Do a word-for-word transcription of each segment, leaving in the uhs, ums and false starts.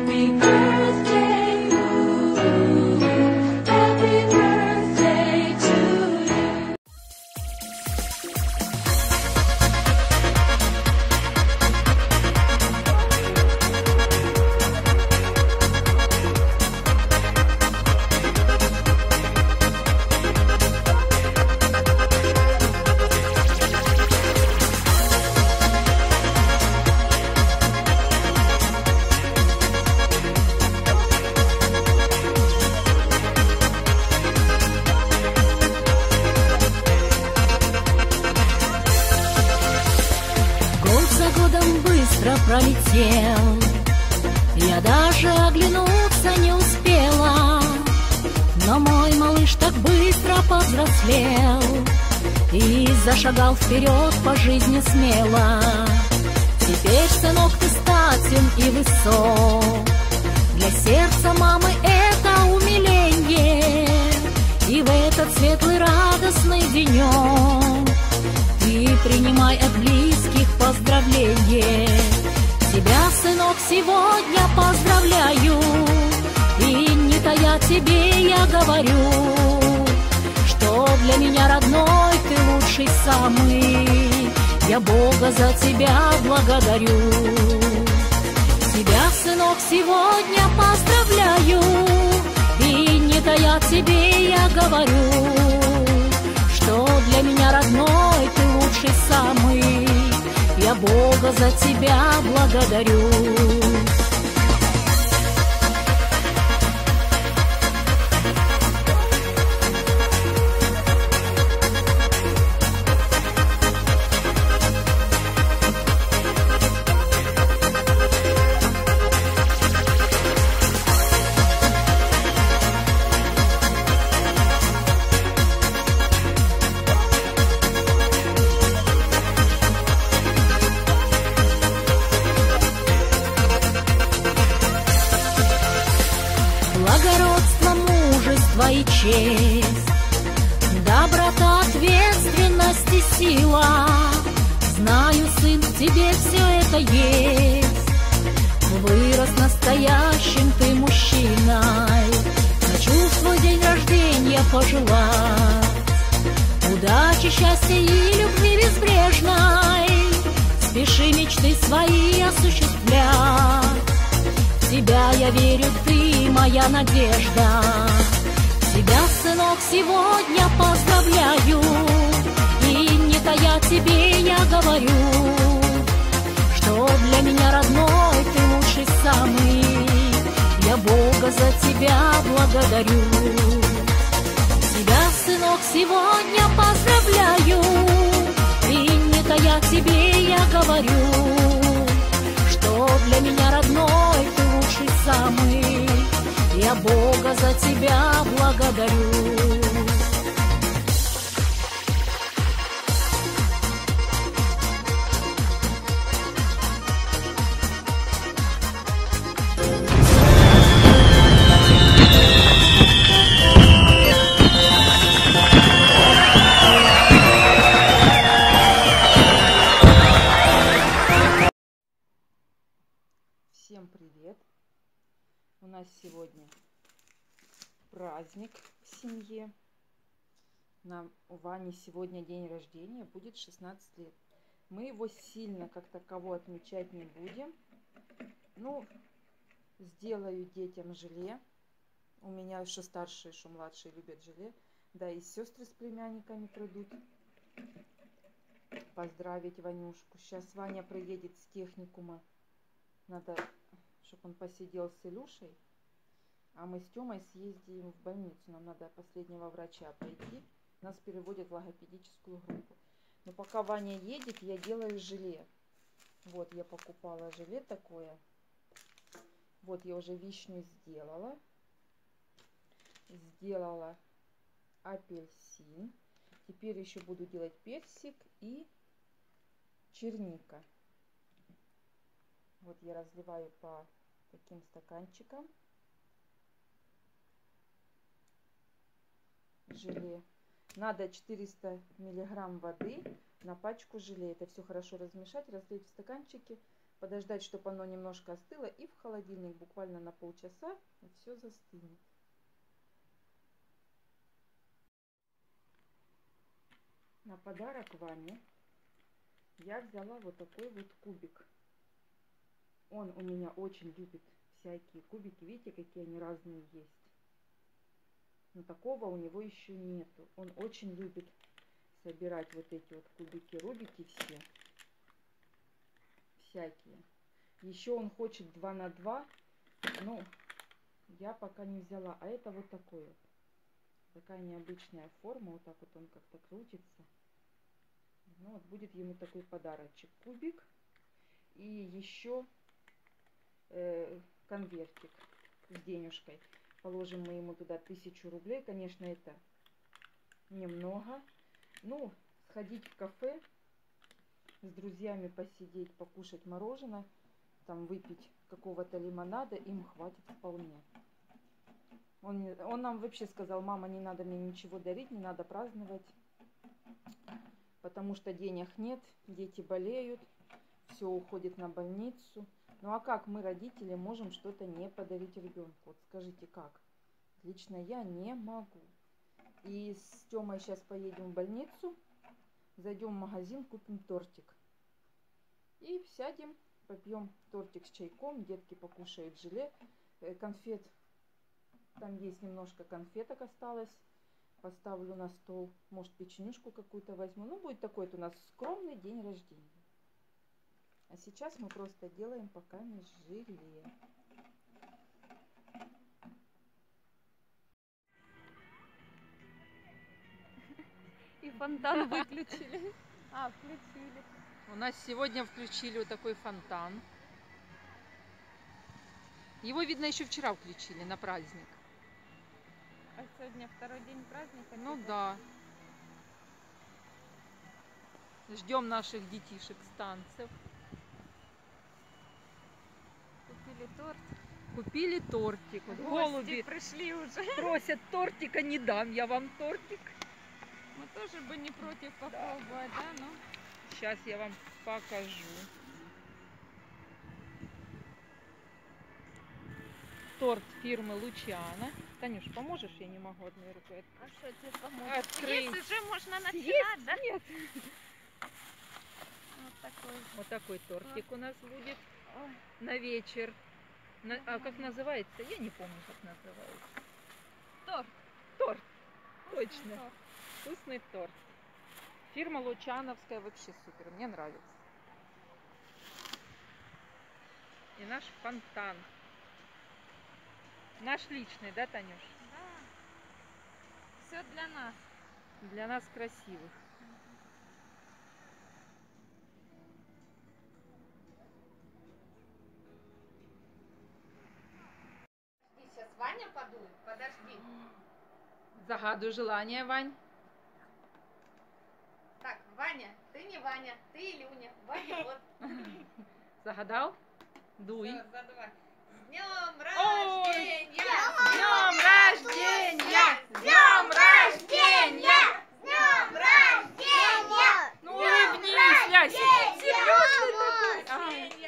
Happy birthday you. Happy birthday to you. Год за годом быстро пролетел, я даже оглянуться не успела. Но мой малыш так быстро повзрослел и зашагал вперед по жизни смело. Теперь, сынок, ты статен и высок, для сердца мамы это умиление. И в этот светлый радостный денек ты принимай от близких поздравления. Тебя, сынок, сегодня поздравляю, и не тая тебе я говорю, что для меня родной ты лучший самый. Я Бога за тебя благодарю. Тебя, сынок, сегодня поздравляю, и не тая тебе я говорю, что для меня родной ты лучший самый. Я Бога за тебя благодарю. Благородство, мужество и честь, доброта, ответственность и сила. Знаю, сын, в тебе все это есть. Вырос настоящим ты мужчиной. Хочу в твой день рождения пожелать удачи, счастья и любви безбрежной. Спеши мечты свои осуществлять. В тебя я верю, ты моя надежда. Тебя, сынок, сегодня поздравляю, и не тая тебе я говорю, что для меня родной ты лучший самый. Я Бога за тебя благодарю. Тебя, сынок, сегодня поздравляю, и не тая тебе я говорю, что для меня родной ты лучший самый. Я Бога за тебя благодарю. Всем привет! У нас сегодня праздник в семье. Нам, у Вани сегодня день рождения, будет шестнадцать лет. Мы его сильно как таково отмечать не будем. Ну, сделаю детям желе. У меня что старшие, что младшие любят желе. Да и сестры с племянниками придут поздравить Ванюшку. Сейчас Ваня приедет с техникума. Надо, чтобы он посидел с Илюшей. А мы с Тёмой съездим в больницу. Нам надо последнего врача пойти. Нас переводят в логопедическую группу. Но пока Ваня едет, я делаю желе. Вот я покупала желе такое. Вот я уже вишню сделала. Сделала апельсин. Теперь еще буду делать персик и черника. Вот я разливаю по таким стаканчикам желе. Надо четыреста миллиграмм воды на пачку желе. Это все хорошо размешать, разлить в стаканчики. подождать, чтобы оно немножко остыло, и в холодильник буквально на полчаса, и все застынет. На подарок Ване я взяла вот такой вот кубик. Он у меня очень любит всякие кубики. Видите, какие они разные есть. Но такого у него еще нету. Он очень любит собирать вот эти вот кубики, рубики все. Всякие. Еще он хочет два на два. Ну, я пока не взяла. А это вот такой вот. Такая необычная форма. Вот так вот он как-то крутится. Ну вот будет ему такой подарочек. Кубик. И еще э, конвертик с денежкой. Положим мы ему туда тысячу рублей. Конечно, это немного. Ну, сходить в кафе, с друзьями посидеть, покушать мороженое, там выпить какого-то лимонада, им хватит вполне. Он, он нам вообще сказал: мама, не надо мне ничего дарить, не надо праздновать, потому что денег нет, дети болеют, все уходит на больницу. Ну а как мы, родители, можем что-то не подарить ребенку? Вот скажите, как? Лично я не могу. И с Тёмой сейчас поедем в больницу, зайдем в магазин, купим тортик. И сядем, попьем тортик с чайком, детки покушают желе, конфет. Там есть немножко конфеток осталось. Поставлю на стол. Может, печенюшку какую-то возьму. Ну, будет такой вот у нас скромный день рождения. А сейчас мы просто делаем пока не желе. И фонтан выключили. А, включили. У нас сегодня включили вот такой фонтан. Его, видно, еще вчера включили на праздник. А сегодня второй день праздника. Ну типа? да. Ждем наших детишек с танцев. Купили торт. Купили тортик. Вот Гости голуби пришли уже. просят тортика, не дам я вам тортик. Мы тоже бы не против попробовать, да? Ну, Сейчас я вам покажу. Торт фирмы Лучано. Танюш, поможешь? Я не могу одной рукой а открыть. что тебе поможет? Открыть. Есть уже можно начинать, Есть? да? Нет. Вот такой. Вот такой тортик у нас будет Ой, на вечер. На- а как называется? Я не помню, как называется. торт. Торт. Вкусный Точно. торт. Вкусный торт. Фирма Лучановская вообще супер. Мне нравится. И наш фонтан. Наш личный, да, Танюш? Да. Все для нас. Для нас красивых. И сейчас Ваня подует, подожди. Загадываю желание, Вань. Так, Ваня, ты не Ваня, ты Илюня. Ваня вот. Загадал? Дуй. Всё, задувай. С днем рождения! С днем рождения! С днем рождения! С днем рождения! Ну улыбнись, Ляся. Серьезный такой.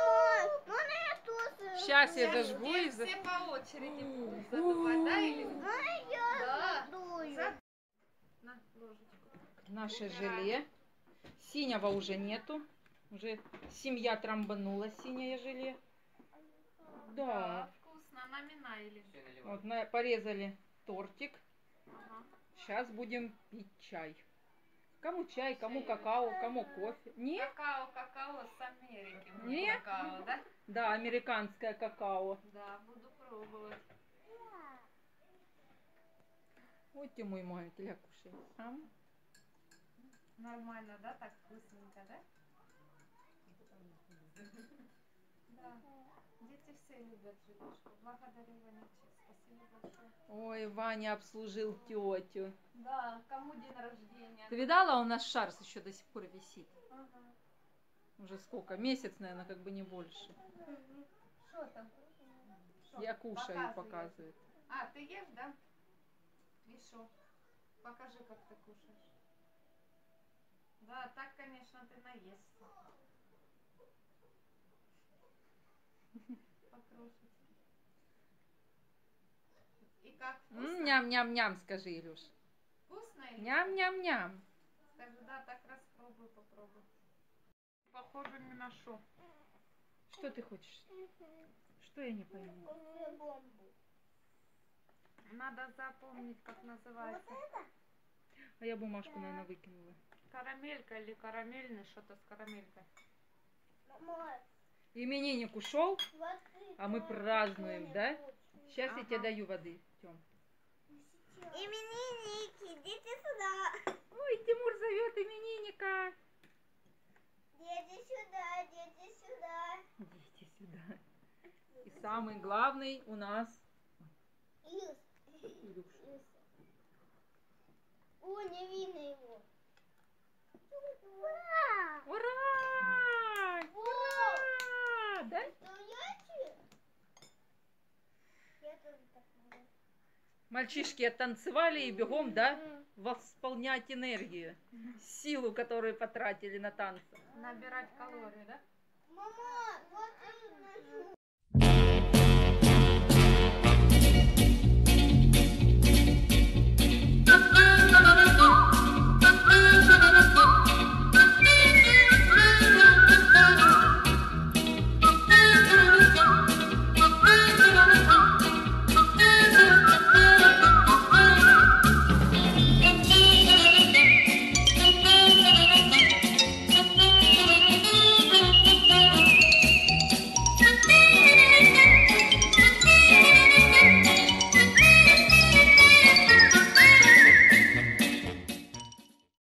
Сейчас я Сейчас зажгу все, и за... все по очереди будут задувать, да, Илюня? Да. За- На ложечку. Наше желе. Синего уже нету. Уже семья трамбанула синее желе. Да. Вкусно, намина, Илюня. Вот на- порезали тортик. Ага. Сейчас будем пить чай. Кому чай, кому какао, кому кофе. Нет? Какао, какао с Америки. будет Нет? Какао, да? Да, американское какао. Да, буду пробовать. Вот ты мой маленький, ля, кушай. Ам. Нормально, да? Так вкусненько, да? Да. Дети все любят желешку. Благодарю, Ванечек. Спасибо большое. Ой, Ваня обслужил тетю. Да, кому день рождения? Ты видала, у нас шар еще до сих пор висит. Ага. Уже сколько? Месяц, наверное, как бы не больше. Что там? Шо? Я кушаю, Показывай. показывает. А, ты ешь, да? И шо? Покажи, как ты кушаешь. Да, так, конечно, ты наесться. Покрошить. И как М, вкусно? Ням-ням-ням, скажи, Илюш. Вкусно или? Ням-ням-ням. Скажи, да, так распробуй, попробуй. Похоже ни на что. Что ты хочешь? Что я не пойму? Надо запомнить, как называется. А я бумажку, наверное, выкинула. Карамелька или карамельный, что-то с карамелькой. Именинник ушел, а мы празднуем, да? Сейчас я тебе Ага. даю воды, Тём. Именинники, идите сюда. Ой, Тимур зовет именинника. Дети сюда, дети сюда. Идите сюда. И самый главный у нас Илюш. Илюш. О, не видно его. Ура! Ура! Да? Стоите? Я тоже так могу. Мальчишки оттанцевали и бегом, да? Восполнять энергию, силу, которую потратили на танцы. Набирать калории, да? Мама, вот это нажму.